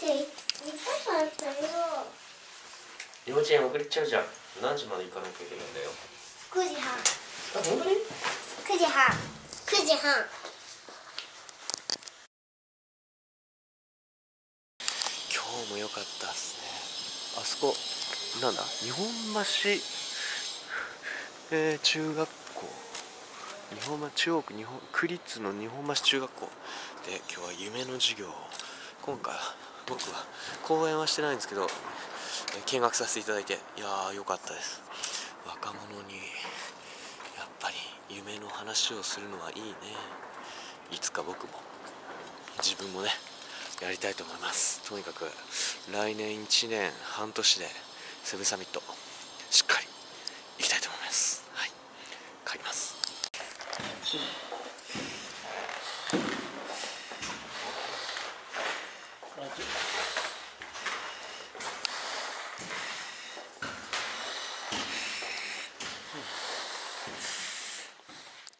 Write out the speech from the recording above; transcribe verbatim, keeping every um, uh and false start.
って言ったかったよ。 幼稚園遅れちゃうじゃん。何時まで行かなきゃいけないんだよ。 くじはん。 あ、本当に？ くじはん。くじはん。 今日も良かったっすね。あそこなんだ、日本橋、えー、中学校、日本橋中央区日本区立の日本橋中学校で、今日は夢の授業を、今回は僕は講演はしてないんですけど、えー、見学させていただいて、いやー良かったです。若者にやっぱり夢の話をするのはいいね。いつか僕も自分もねやりたいと思います。とにかく来年いちねんはん年でセブンサミットしっかり行きたいと思います。はい、帰ります。